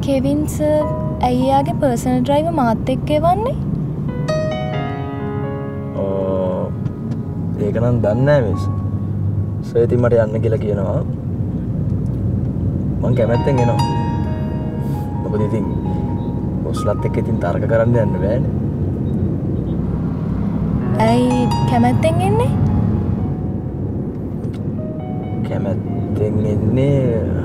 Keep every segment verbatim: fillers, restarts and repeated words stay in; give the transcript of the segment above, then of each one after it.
Kevin sir අයියාගේ personal driver මාත් එක්ක එවන්නේ? ඕ ඒක නම් දන්නේ නැහැ මිස්. සර් ඉතින් මට යන්න කියලා කියනවා. මං කැමැත්තෙන් එනවා. මොකද ඉතින් බොස්ලත් එක්ක ඉතින් තර්ක කරන්න යන්න බෑනේ. ඇයි කැමැත්තෙන් එන්නේ? කැමැත්තෙන් එන්නේ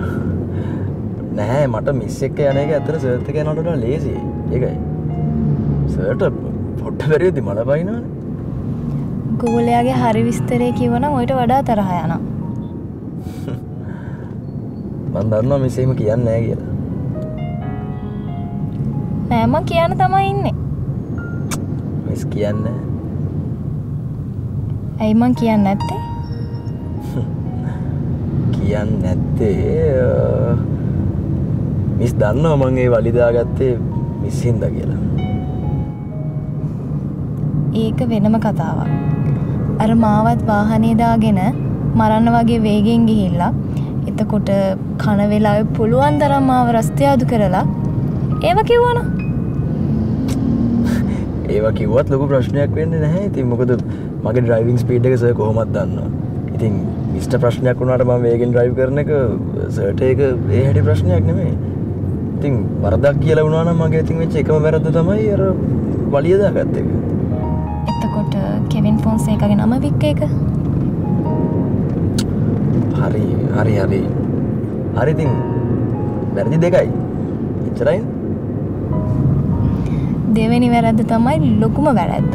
නැහැ මට මිස් එක්ක යන එක ඇත්තට සර්ත් එක්ක යනවට වඩා ලේසියි. ඒකයි. සර්ට පොඩ්ඩ බැරියද මඩ බයිනවනේ. ගෝලයාගේ හරි විස්තරේ කිව්වනම් ඔයිට වඩා තරහ යනවා. මම දන්නවා මිස් එහෙම කියන්නේ නැහැ කියලා. නෑ මං කියන්න තමයි ඉන්නේ. මිස් කියන්නේ ඇයි මං කියන්නේ නැත්තේ? කියන්නේ නැත්තේ මිස් දන්නවා මං ඒ වලිදාගත්තේ මිස් හින්දා කියලා. ඒක වෙනම කතාවක්. අර මාවත් වාහනේ දාගෙන මරන්න වගේ වේගෙන් ගිහිල්ලා එතකොට කන වෙලාවෙ පුළුවන් තරම් මාව රස්තිය අඩු කරලා ඒව කිව්වනම් ඒව කිව්වත් ලොකු ප්‍රශ්නයක් වෙන්නේ නැහැ. ඉතින් මොකද මගේ ඩ්‍රයිවිං ස්පීඩ් එක සර් කොහොමද දන්නවා. ඉතින් මිස්ටර් ප්‍රශ්නයක් වුණාට මම වේගෙන් ඩ්‍රයිව් කරන එක සර්ට ඒක ඒ හැටි ප්‍රශ්නයක් නෙමෙයි. ඉතින් වරදක් කියලා වුණා නම් මගේ ඉතින් වෙච්ච එකම වැරද්ද තමයි අර වලිය දාගත්ත එක. එතකොට කෙවින් ෆොන්සේකාගේ නම වික් එක. හරි හරි හරි. හරි ඉතින් වැරදි දෙකයි. එච්චරයි. දෙවෙනි වැරද්ද තමයි ලොකුම වැරද්ද.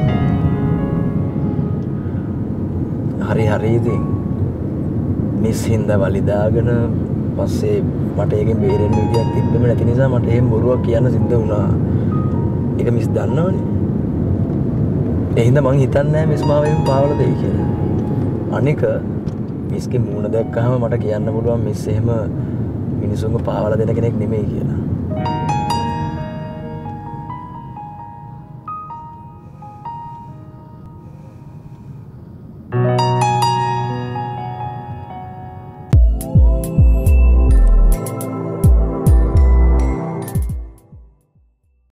හරි හරි ඉතින් මිස් හින්දා වලිදාගෙන පස්සේ මට ඒකෙන් බේරෙන්න විදියක් තිබ්බෙම නැති නිසා මට එහෙම බොරුවක් කියන්න සිද්ධ වුණා. ඒක මිස් දන්නවනේ. ඒ හින්දා මං හිතන්නේ නැහැ මිස් මාව එහෙම පාවලා දෙයි කියලා. අනික මිස්ගේ මූණ දැක්කහම මට කියන්න පුළුවන් මිස් එහෙම මිනිසුන්ව පාවලා දෙන කෙනෙක් නෙමෙයි කියලා.